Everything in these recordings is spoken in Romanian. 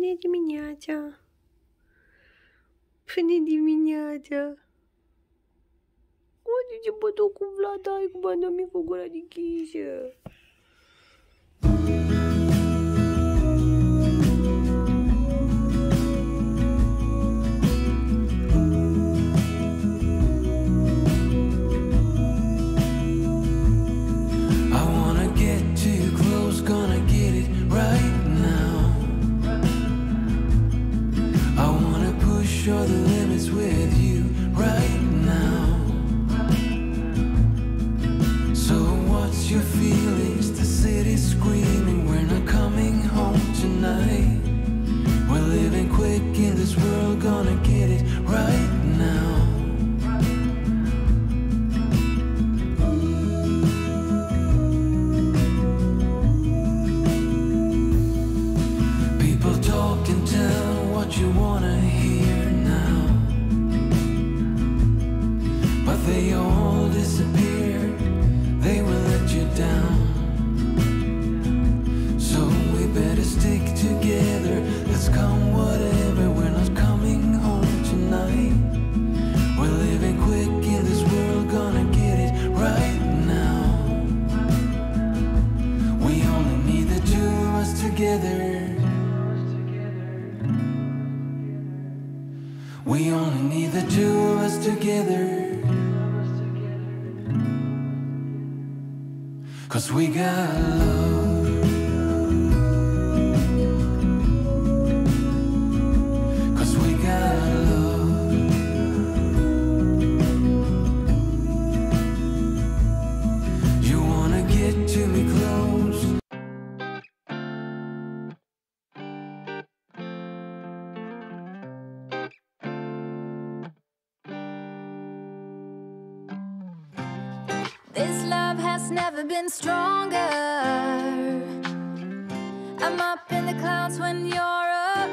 Până dimineața. Până dimineața. Unde ce bătă cu Vlad, ai cu banda mică cu gura deschisă? Show the limits with you right now. So what's your feelings? The city's screaming, we're not coming home tonight. We're living quick in this world, gonna get it right now. People talk and tell what you wanna hear, but they all disappeared, they will let you down. So we better stick together, let's come whatever, we're not coming home tonight. We're living quick in this world, gonna get it right now. We only need the two of us together. We only need the two of us together. 'Cause we got love. 'Cause we got love. You wanna get to me close. This love has never been stronger. I'm up in the clouds when you're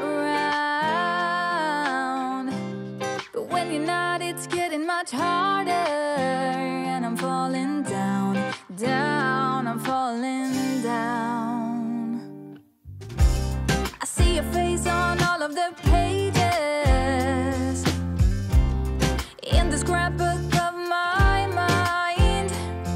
around, but when you're not, it's getting much harder. And I'm falling down, down, I'm falling down. I see your face on all of the pages in the scrapbook of my mind.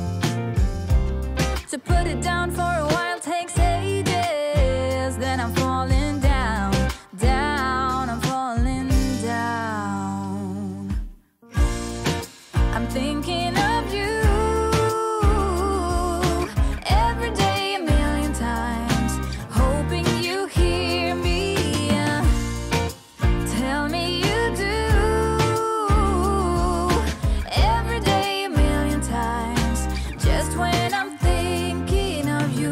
To put it down for a while takes ages. Then I'm falling down, down, I'm falling down. I'm thinking of you every day, a million times, hoping you hear me. Tell me you do. Every day, a million times, just when I'm thinking of you.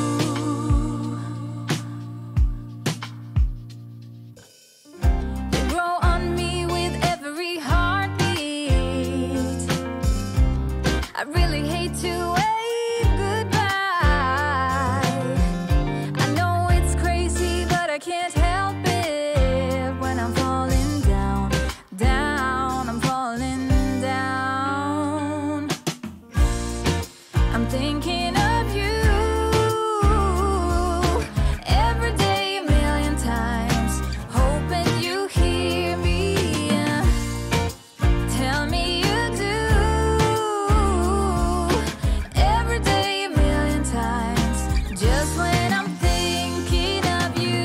You grow on me with every heartbeat. I really hate to wave goodbye. I know it's crazy, but I can't help it. When I'm falling down, down, I'm falling down. I'm thinking of you every day, a million times, hoping you hear me. Tell me you do. Every day, a million times, just when I'm thinking of you.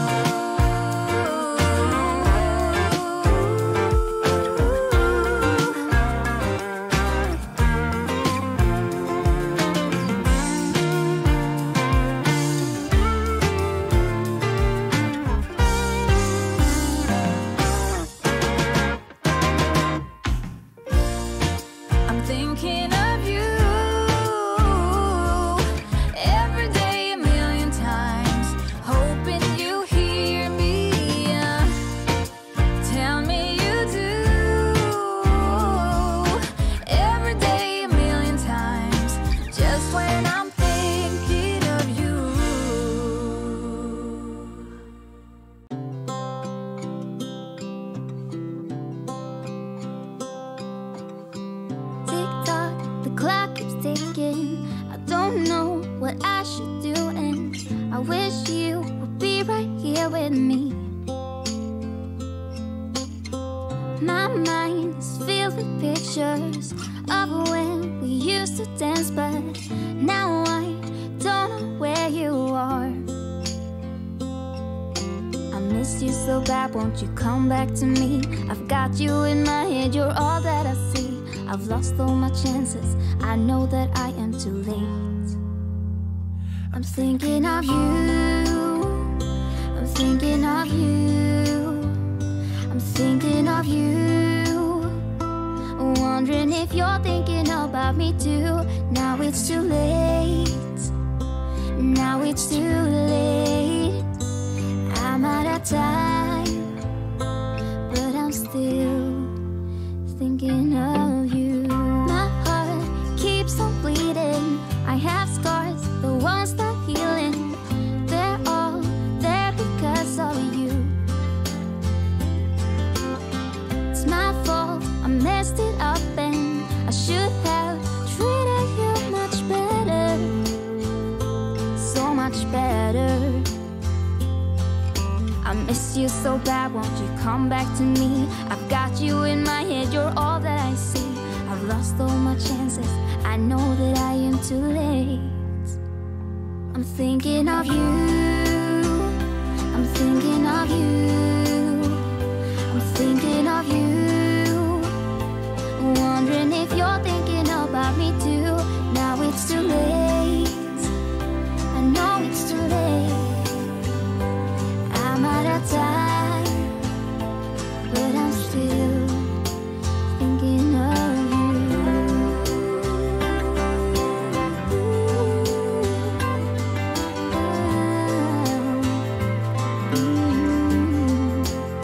I'm thinking of you every day, a million times, hoping you hear me. Tell me you do. Every day, a million times, just when I'm thinking of you. Tick tock, the clock keeps ticking. I don't know what I should do, and I wish you would be right here with me. My mind is filled with pictures of when we used to dance, but now I don't know where you are. I miss you so bad, won't you come back to me? I've got you in my head, you're all that I see. I've lost all my chances, I know that I am too late. I'm thinking of you, I'm thinking of you, I'm thinking of you, wondering if you're thinking about me too. Now it's too late, now it's too late. I'm out of time, but I'm still thinking of you. My heart keeps on bleeding, I have scars, the ones not healing. They're all there because of you. It's my fault, I messed it up and I should have treated you much better, so much better. I miss you so bad, won't you come back to me? I've got you in my head, you're all that I see. I've lost all my chances, I know that I am too late. I'm thinking of you, I'm thinking of you, I'm thinking of you, wondering if you're thinking about me too. Now it's too late, I know it's too late. I'm out of time, but I'm still thinking of you.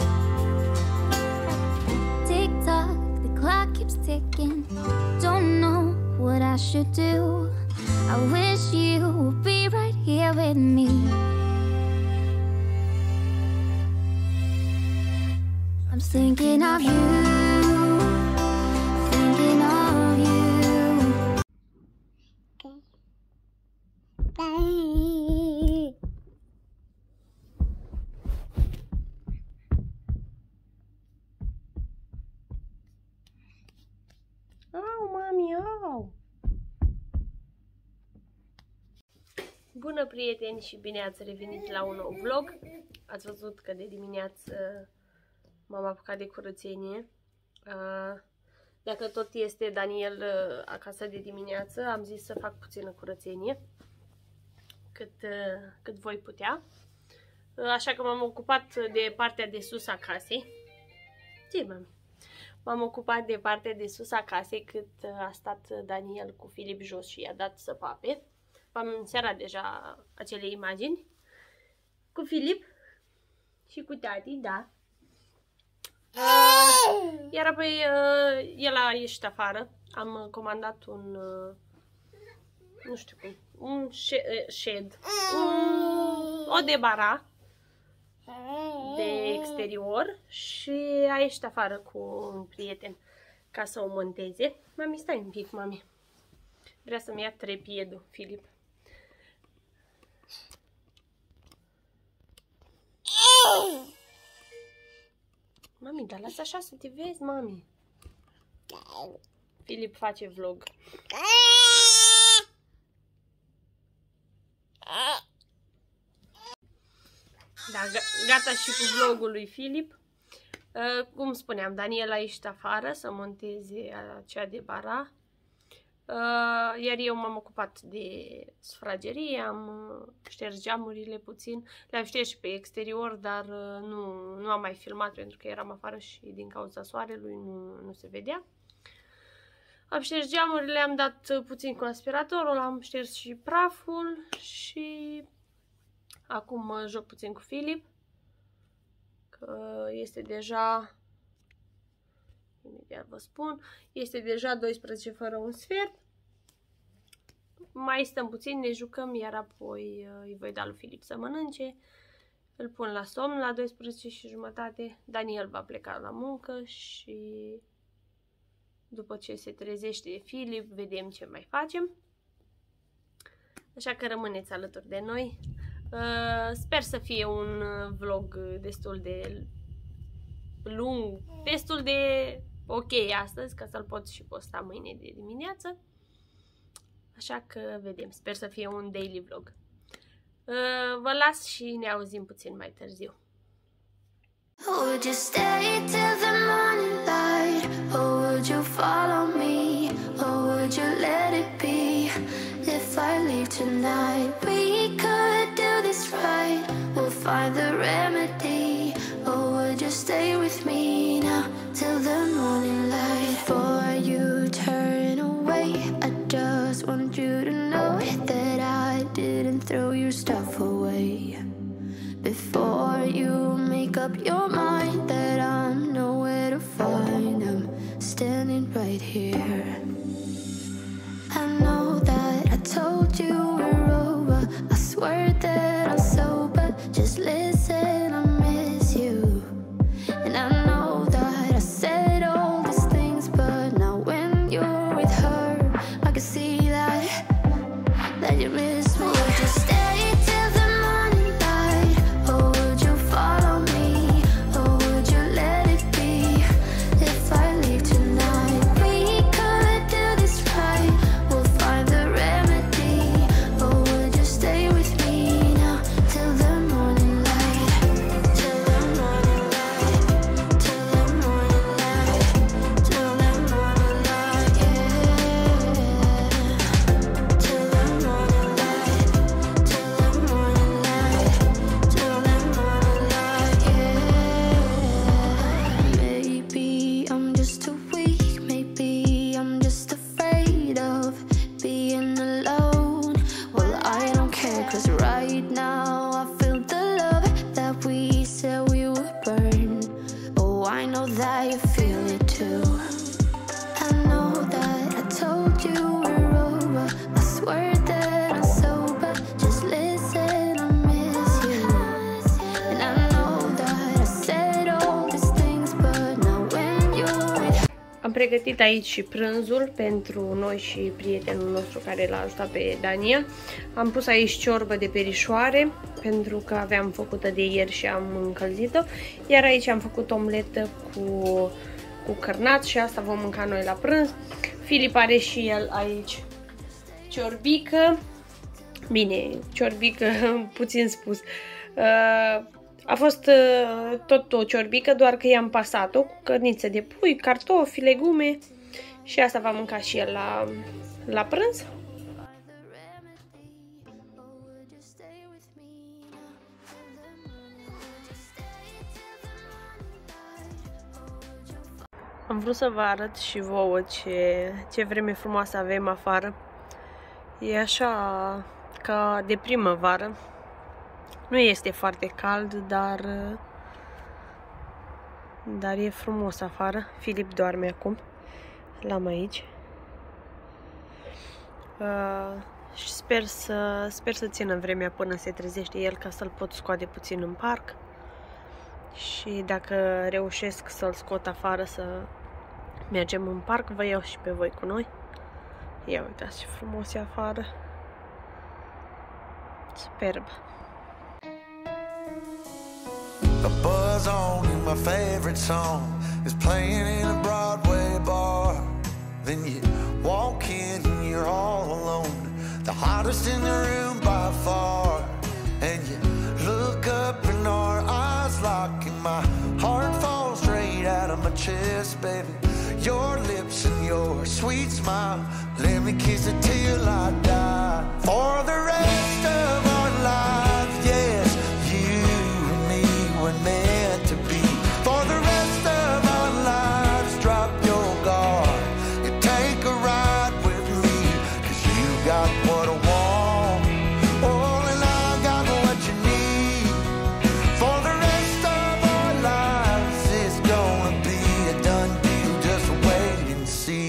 Tick tock, the clock keeps ticking. Don't know what I should do. I wish you would be right here with me. I'm thinking of you, thinking of you. Au, mami, au! Bună, prieteni, și bine ați revenit la un nou vlog. Ați văzut că de dimineață m-am apucat de curățenie. Dacă tot este Daniel acasă de dimineață, am zis să fac puțină curățenie, cât voi putea. Așa că m-am ocupat de partea de sus a casei. Ce, mami? M-am ocupat de partea de sus a casei cât a stat Daniel cu Filip jos și i-a dat să pape. V-am înserat deja acele imagini cu Filip și cu tati, da. Iar apoi el a ieșit afară. Am comandat un, nu știu cum, un shed, o debara de exterior și a ieșit afară cu un prieten ca să o monteze. Mami, stai un pic, mami. Vrea să-mi ia trepiedul, Filip. Mami, dar lasă așa să te vezi, mami. Filip face vlog. Da, gata și cu vlogul lui Filip. Cum spuneam, Daniel a ieșit afară să monteze aceea de bara. Iar eu m-am ocupat de sufragerie, am șters geamurile puțin. Le-am șters și pe exterior, dar nu am mai filmat pentru că eram afară și din cauza soarelui nu se vedea. Am șters geamurile, am dat puțin cu aspiratorul, am șters și praful și acum mă joc puțin cu Filip, că este deja, imediat vă spun, este deja 12 fără un sfert. Mai stăm puțin, ne jucăm, iar apoi îi voi da lui Filip să mănânce. Îl pun la somn la 12:30. Daniel va pleca la muncă și după ce se trezește Filip, vedem ce mai facem. Așa că rămâneți alături de noi. Sper să fie un vlog destul de lung, destul de ok astăzi, ca să-l pot și posta mâine de dimineață. Așa că vedem, sper să fie un daily vlog. Vă las și ne auzim puțin mai târziu. Would you stay till the morning light? Or would you follow me? Or would you let it be? If I leave tonight, we could do this right. We'll find the remedy. Or would you stay with me now till the morning light? Before you turn away, I just want you to know that I didn't throw your stuff away. Before you make up your mind that I'm nowhere to find, I'm standing right here. I know that I told you we're over, I swear that I'm sober, just listen, I miss you. And I know that I said all these things, but now when you're with her, I can see that you miss me. Would you stay till the morning light? Or would you follow me? Or would you let it be? If I leave tonight, we could do this right. We'll find the remedy. Or would you stay with me now till the morning light? Till the morning light. Till the morning light. Till the morning light, yeah. Till the morning light. Till the morning light. Till the morning light, yeah. Maybe I'm just too weak. Maybe I'm just afraid of being alone. Well, I don't care, 'cause right now I feel the love that we said we would burn. Oh, I know that you feel it too. I know that I told you we're over, I swear that I'm sober, just listen, I miss you. And I know that I said all these things, but now when you're with Am pregătit aici și prânzul pentru noi și prietenul nostru care l-a ajutat pe Dania. Am pus aici ciorbă de perișoare pentru că aveam făcută de ieri și am încălzit-o. Iar aici am făcut omletă cu cărnați și asta vom mânca noi la prânz. Filip are și el aici ciorbică. Bine, ciorbică puțin spus. A fost tot o ciorbică, doar că i-am pasat-o cu cărniță de pui, cartofi, legume și asta va mânca și el la prânz. Am vrut să vă arăt și vouă ce vreme frumoasă avem afară. E așa ca de primăvară. Nu este foarte cald, dar e frumos afară. Filip doarme acum. L-am aici. Și sper să țină vremea până se trezește el, ca să-l pot scoate puțin în parc. Și dacă reușesc să-l scot afară, să mergem în parc, vă iau și pe voi cu noi. Ia uitați ce frumos e afară. Superb. The buzz on in my favorite song is playing in a Broadway bar. Then you walk in and you're all alone, the hottest in the room by far. And you look up and our eyes lock and my heart falls straight out of my chest, baby. Your lips and your sweet smile, let me kiss it till I die. For the rest of our lives, yes, you and me were meant to be. For the rest of our lives, drop your guard and take a ride with me, 'cause you got what I want, oh, and I got what you need. For the rest of our lives, it's gonna be a done deal, just wait and see.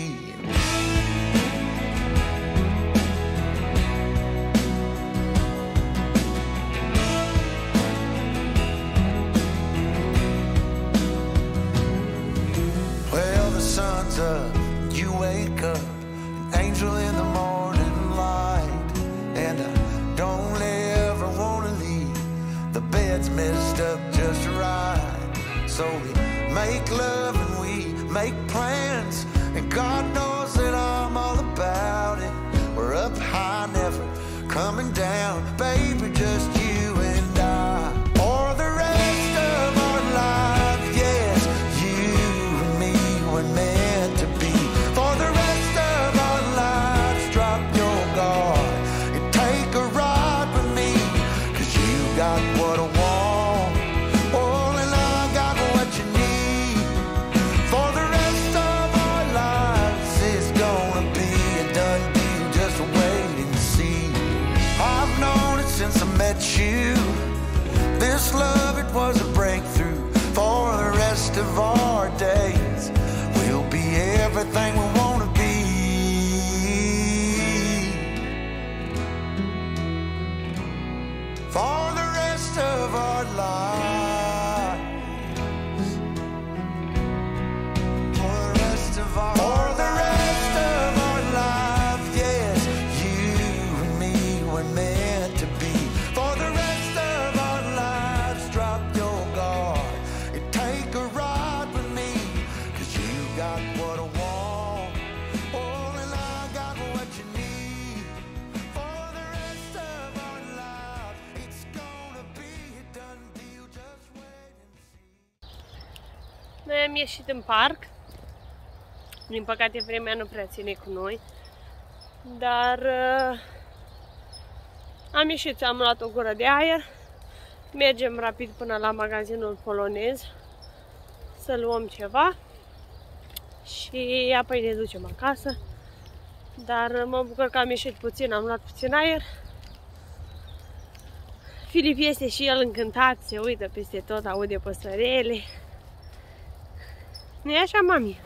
Well, the sun's up, you wake up, an angel in the morning light. And I don't ever wanna leave, the bed's messed up just right. So we make love and we make plans, and God knows that I'm all about it. We're up high, never coming down, baby, just you and I. For the rest of our lives, yes, you and me were meant to be. For the rest of our lives, drop your guard and take a ride with me, 'cause you got what I want, oh, and I got what you need. For the rest of our lives, it's gonna be a done deal, just wait and see. I've known it since I met you. This love, it was a breakthrough. For the rest of our days, we'll be everything we wanna be. For the rest of our lives, for the rest of our lives, yes, you and me were meant to be. For the rest of our lives, drop your guard and take a ride with me, 'cause you got what I want, oh, and I got what you need. For the rest of our lives, it's gonna be a done deal, just wait and see. Noi am ieșit în parc. Din păcate vremea nu prea ține cu noi. Dar am ieșit, am luat o gură de aer. Mergem rapid până la magazinul polonez să luăm ceva și apoi ne ducem acasă. Dar mă bucur că am ieșit puțin, am luat puțin aer. Filip este și el încântat, se uită peste tot, aude păsărele. Nu-i așa, mami?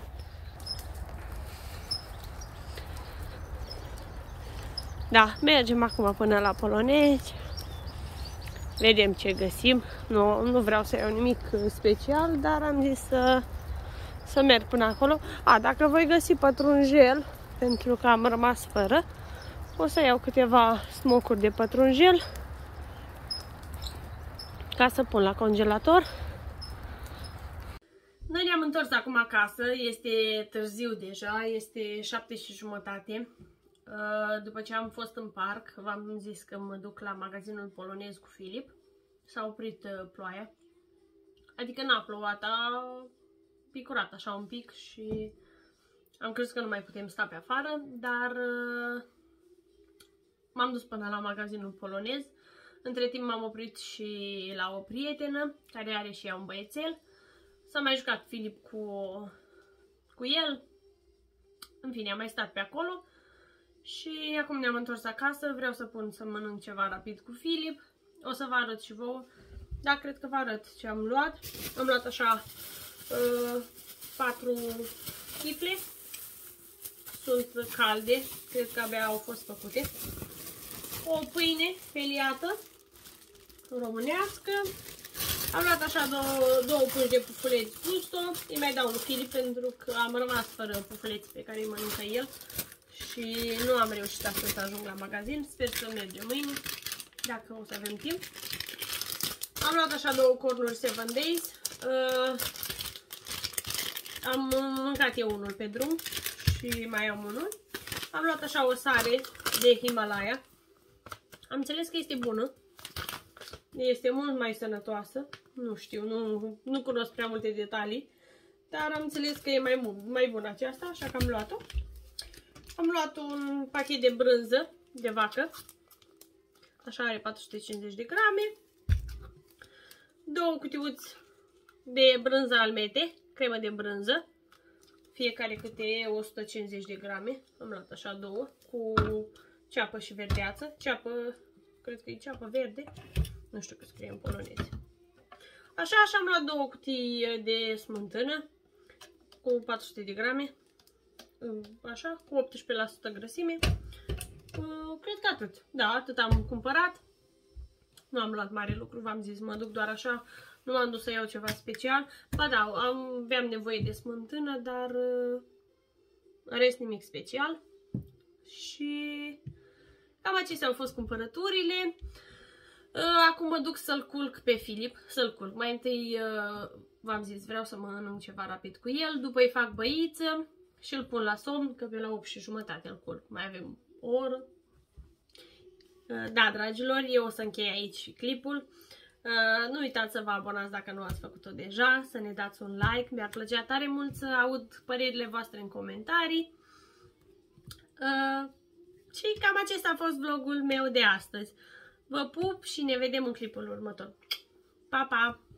Da, mergem acum până la polonezi. Vedem ce găsim. Nu vreau să iau nimic special, dar am zis să merg până acolo. Dacă voi găsi pătrunjel, pentru că am rămas fără, o să iau câteva smocuri de pătrunjel ca să pun la congelator. Noi ne-am întors acum acasă, este târziu deja, este 7:30. După ce am fost în parc, v-am zis că mă duc la magazinul polonez cu Filip. S-a oprit ploaia. Adică n-a plouat, a picurat așa un pic și am crezut că nu mai putem sta pe afară, dar m-am dus până la magazinul polonez. Între timp m-am oprit și la o prietenă care are și ea un băiețel. S-a mai jucat Filip cu el. În fine, am mai stat pe acolo. Și acum ne-am întors acasă. Vreau să pun să mănânc ceva rapid cu Filip. O să vă arăt și vouă. Da, cred că vă arăt ce am luat. Am luat așa 4 chiple. Sunt calde. Cred că abia au fost făcute. O pâine feliată românească. Am luat așa două pungi de pufuleți gusto. Îi mai dau lui Filip pentru că am rămas fără pufuleți pe care îi mănâncă el. Și nu am reușit astăzi să ajung la magazin. Sper să mergem mâine, dacă o să avem timp. Am luat așa 2 cornuri 7 Days. Am mâncat eu unul pe drum și mai am unul. Am luat așa o sare de Himalaya. Am înțeles că este bună. Este mult mai sănătoasă. Nu știu, nu cunosc prea multe detalii. Dar am înțeles că e mai bună aceasta, așa că am luat-o. Am luat un pachet de brânză de vacă. Așa are 450 de grame. 2 cutiuți de brânză almete, cremă de brânză. Fiecare câte 150 de grame. Am luat așa 2 cu ceapă și verdeață. Ceapă, cred că e ceapă verde. Nu știu că scrie în polonez. Așa am luat 2 cutii de smântână cu 400 de grame. Așa, cu 18% grăsime. Cred că atât. Da, atât am cumpărat. Nu am luat mare lucru, v-am zis, mă duc doar așa. Nu m-am dus să iau ceva special. Ba da, aveam nevoie de smântână, dar în rest nimic special. Și cam acestea au fost cumpărăturile. acum mă duc să-l culc pe Filip, să-l culc. Mai întâi v-am zis, vreau să mănânc ceva rapid cu el, după îi fac băiță și îl pun la somn, că pe la 8:30 îl culc. Mai avem o oră. Da, dragilor, eu o să închei aici clipul. Nu uitați să vă abonați dacă nu ați făcut-o deja, să ne dați un like, mi-ar plăcea tare mult să aud părerile voastre în comentarii. Și cam acesta a fost vlogul meu de astăzi. Vă pup și ne vedem în clipul următor. Pa, pa!